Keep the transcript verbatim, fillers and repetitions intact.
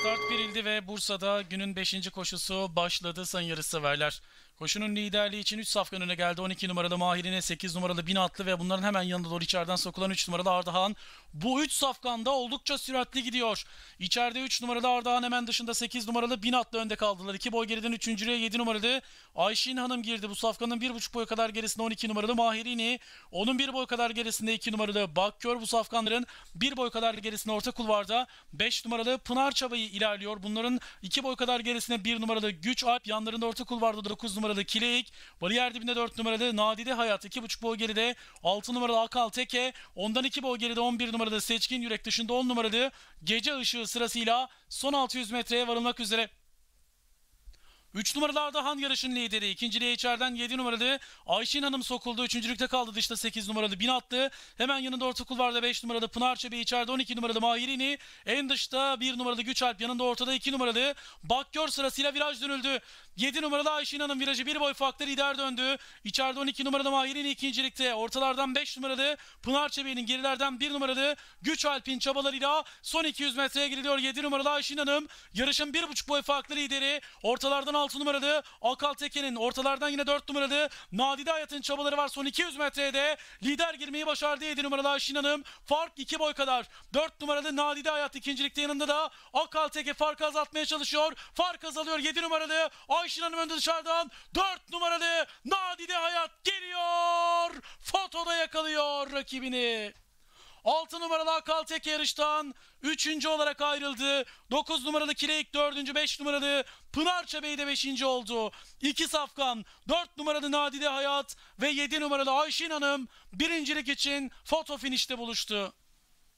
Start verildi ve Bursa'da günün beşinci koşusu başladı sayın yarışseverler. Koşunun liderliği için üç safkan öne geldi. on iki numaralı Mahirine, sekiz numaralı Bin Atlı ve bunların hemen yanında doğru içeriden sokulan üç numaralı Ardahan. Bu üç safkanda oldukça süratli gidiyor. İçeride üç numaralı Ardahan, hemen dışında sekiz numaralı Bin Atlı önde kaldılar. iki boy geriden üçüncüye yedi numaralı Ayşin Hanım girdi. Bu safkanın bir buçuk boy kadar gerisinde on iki numaralı Mahirine. Onun bir boy kadar gerisinde iki numaralı Bakkör. Bu safkanların bir boy kadar gerisinde orta kulvarda beş numaralı Pınar Çabayı ilerliyor. Bunların iki boy kadar gerisinde bir numaralı Güç Alp, yanlarında orta kulvarda dokuz numaralı Kileik, bariyer dibinde dört numaralı Nadide Hayat, iki buçuk boy geride altı numaralı Akal Teke, ondan iki boy geride on bir numaralı Seçkin Yürek, dışında on numaralı Gece Işığı sırasıyla son altı yüz metreye varılmak üzere. üç numaralı Ardahan yarışın lideri. İkinciliğe içeriden yedi numaralı Ayşin Hanım sokuldu. Üçüncülükte kaldı dışta sekiz numaralı Bin Atlı. Hemen yanında orta kulvarda beş numaralı Pınar Çebi, içeride on iki numaralı Mahirini. En dışta bir numaralı Güç Alp, yanında ortada iki numaralı Bakkör sırasıyla viraj dönüldü. yedi numaralı Ayşin Hanım virajı bir boy farklı lider döndü. İçeride on iki numaralı Mahirini ikincilikte. Ortalardan beş numaralı Pınar Çebi'nin, gerilerden bir numaralı Güç Alp'in çabalarıyla son iki yüz metreye giriliyor. yedi numaralı Ayşin Hanım yarışın bir buçuk boy farklı lideri. Ortalardan altı numaralı Akal Teke'nin, ortalardan yine dört numaralı Nadide Hayat'ın çabaları var. Son iki yüz metrede lider girmeyi başardı yedi numaralı Ayşin Hanım. Fark iki boy kadar. dört numaralı Nadide Hayat ikincilikte, yanında da Akal Teke farkı azaltmaya çalışıyor. Fark azalıyor. yedi numaralı Ayşin Hanım önde dışarıdan. dört numaralı Nadide Hayat geliyor. Fotoda yakalıyor rakibini. altı numaralı Akal Teke yarıştan üçüncü olarak ayrıldı. dokuz numaralı Kileik dördüncü, beş numaralı Pınar Çabeyi de beşinci oldu. iki safkan, dört numaralı Nadide Hayat ve yedi numaralı Ayşin Hanım birincilik için foto finişte buluştu.